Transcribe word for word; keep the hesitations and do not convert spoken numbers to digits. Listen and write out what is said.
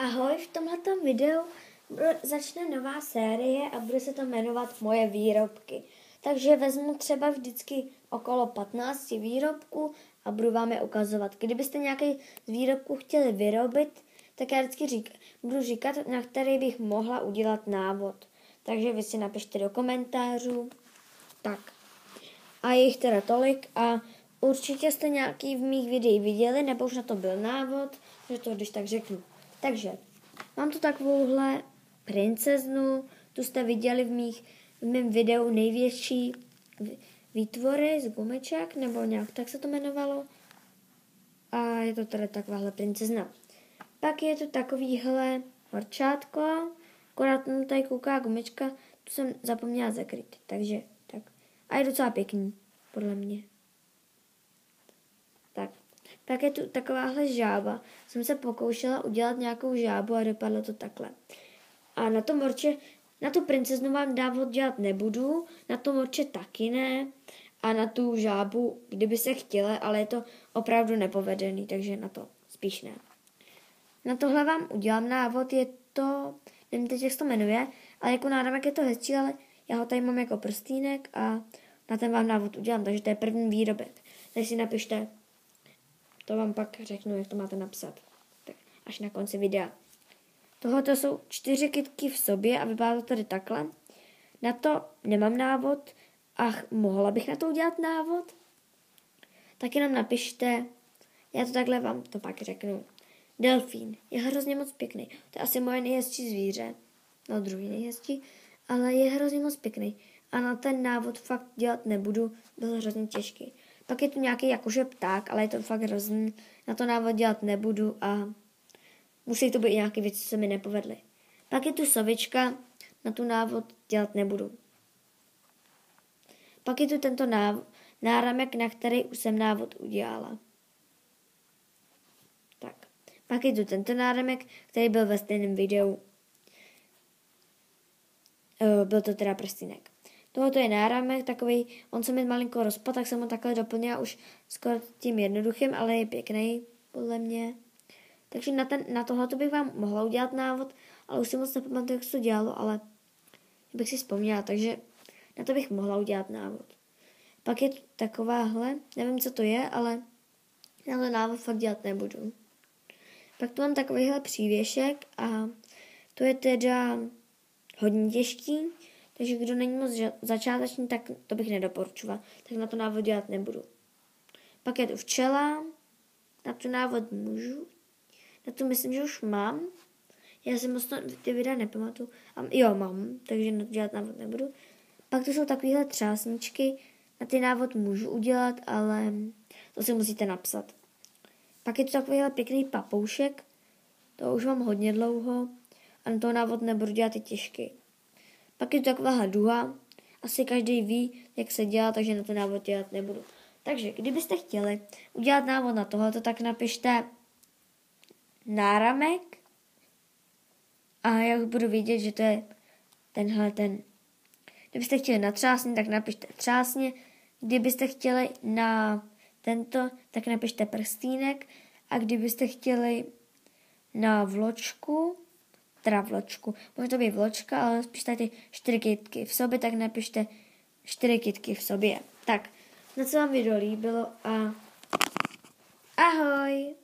Ahoj, v tomhletom videu začne nová série a bude se to jmenovat Moje výrobky. Takže vezmu třeba vždycky okolo patnáct výrobků a budu vám je ukazovat. Kdybyste nějaký z výrobků chtěli vyrobit, tak já vždycky řík, budu říkat, na který bych mohla udělat návod. Takže vy si napište do komentářů. Tak. A je jich teda tolik a určitě jste nějaký v mých videích viděli, nebo už na to byl návod, že to když tak řeknu. Takže mám tu takovouhle princeznu, tu jste viděli v, mých, v mém videu největší výtvory z gumiček, nebo nějak tak se to jmenovalo. A je to teda takováhle princezna. Pak je tu takovýhle horčátko, akorát mu tady kouká gumička, tu jsem zapomněla zakryt, takže tak. A je docela pěkný, podle mě. Tak. Pak je tu takováhle žába. Jsem se pokoušela udělat nějakou žábu a dopadlo to takhle. A na to morče, na tu princeznu vám návod dělat nebudu, na to morče taky ne a na tu žábu, kdyby se chtěla, ale je to opravdu nepovedený, takže na to spíš ne. Na tohle vám udělám návod, je to, nevím teď, jak se to jmenuje, ale jako náramek je to hezčí, ale já ho tady mám jako prstýnek a na ten vám návod udělám, takže to je první výrobek. Takže si napište, to vám pak řeknu, jak to máte napsat. Tak až na konci videa. Tohle jsou čtyři kytky v sobě a vypadá to tady takhle. Na to nemám návod a mohla bych na to udělat návod. Tak jenom napište, já to takhle vám to pak řeknu. Delfín je hrozně moc pěkný. To je asi moje nejhezčí zvíře. No druhý nejhezčí, ale je hrozně moc pěkný. A na ten návod fakt dělat nebudu, byl hrozně těžký. Pak je tu nějaký jakože pták, ale je to fakt hrozný. Na to návod dělat nebudu a musí to být nějaké věci, co se mi nepovedly. Pak je tu sovička, na tu návod dělat nebudu. Pak je tu tento náv- náramek, na který už jsem návod udělala. Tak. Pak je tu tento náramek, který byl ve stejném videu. E, byl to teda prstýnek. Tohoto je náramek takový, on se mi malinko rozpad, tak jsem ho takhle doplnila už skoro tím jednoduchým, ale je pěkný podle mě. Takže na, ten, na tohleto bych vám mohla udělat návod, ale už si moc nepamatuju, jak se to dělalo, ale bych si vzpomněla, takže na to bych mohla udělat návod. Pak je tu takováhle, nevím, co to je, ale na to návod fakt dělat nebudu. Pak tu mám takovýhle přívěšek a to je teda hodně těžký, takže kdo není moc začáteční, tak to bych nedoporučovala. Tak na to návod dělat nebudu. Pak je tu včela. Na tu návod můžu. Na to myslím, že už mám. Já si moc ty videa nepamatuju. A jo, mám, takže na to dělat návod nebudu. Pak tu jsou takovéhle třásničky. Na ty návod můžu udělat, ale to si musíte napsat. Pak je tu takovýhle pěkný papoušek. To už mám hodně dlouho. A na toho návod nebudu dělat i těžký. Pak je to taková duha. Asi každý ví, jak se dělá, takže na to návod dělat nebudu. Takže kdybyste chtěli udělat návod na tohleto, tak napište náramek. A já už budu vidět, že to je tenhle ten. Kdybyste chtěli na třásně, tak napište třásně. Kdybyste chtěli na tento, tak napište prstýnek. A kdybyste chtěli na vločku, teda vločku. Může to být vločka, ale spíš tady čtyři kytky v sobě, tak napište čtyři kytky v sobě. Tak, na co vám video líbilo a ahoj!